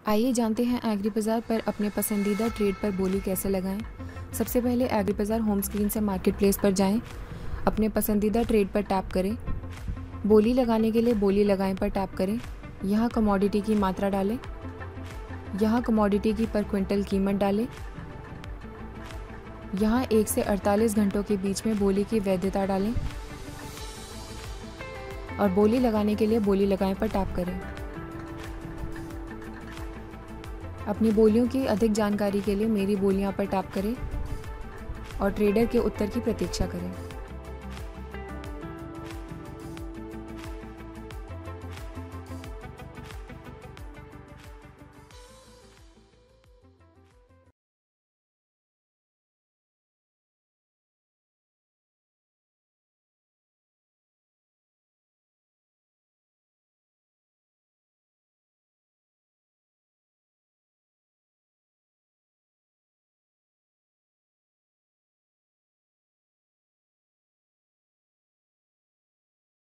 आइए जानते हैं एग्री बाज़ार पर अपने पसंदीदा ट्रेड पर बोली कैसे लगाएं। सबसे पहले एग्री बाज़ार होम स्क्रीन से मार्केट प्लेस पर जाएं। अपने पसंदीदा ट्रेड पर टैप करें। बोली लगाने के लिए बोली लगाएं पर टैप करें। यहाँ कमोडिटी की मात्रा डालें। यहाँ कमोडिटी की पर क्विंटल कीमत डालें। यहाँ 1 से 48 घंटों के बीच में बोली की वैधता डालें और बोली लगाने के लिए बोली लगाएं पर टैप करें। अपनी बोलियों की अधिक जानकारी के लिए मेरी बोलियां पर टैप करें और ट्रेडर के उत्तर की प्रतीक्षा करें।